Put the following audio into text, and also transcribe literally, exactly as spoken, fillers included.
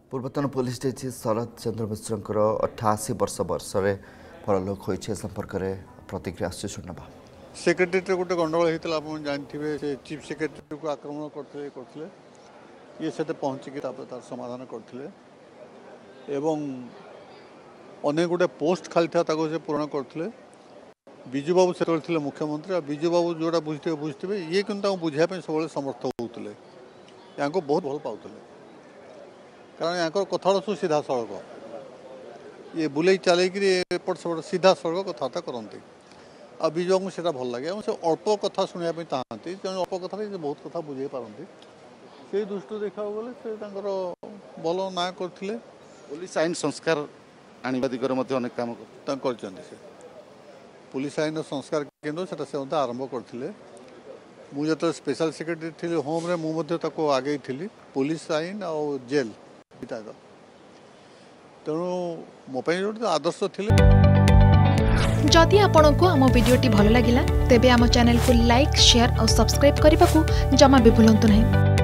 पूर्वतन police DG शरद चंद्र मिश्र अठाशी वर्ष वर्ष परलोक होइछे संपर्क में प्रतिक्रिया शुणवा सेक्रेटरी गोटे गंडगोल होता आप जानते से चीफ सेक्रेटरी को आक्रमण करते करते ये से पहुँचिकी तार समाधान करते अनेक गोटे पोस्ट खाली था से पूरण करते विजु बाबू से मुख्यमंत्री आ विजु बाबू जोड़ा बुझे बुझे ये कि बुझापी सब समर्थ होते या बहुत भल पाते कारण यहाँ कथा सब सीधा सड़क ये बुले चल एपट सेपट सीधा सड़क कथबार्ता करती आ विजु बाबू से भल लगे से अल्प कथा शुणापी चाहती तेणु अल्प कथा बहुत कथा बुझे पारती से दृष्टि देखा गले से भल ना करते पुलिस आईन संस्कार आने दिगरे अनेक काम कर पुलिस आईन संस्कार केन्द्र से आरंभ करते मुझे स्पेशल सेक्रेटरी थी होम रे मुझे आगे थी पुलिस आईन आ जेल तेणु मोपाई जो आदर्श थी। जदि आपंक आम भिडी भल लगा तेब आम चैनल को लाइक शेयर और सब्सक्राइब करने को जमा भी भूलु नहीं।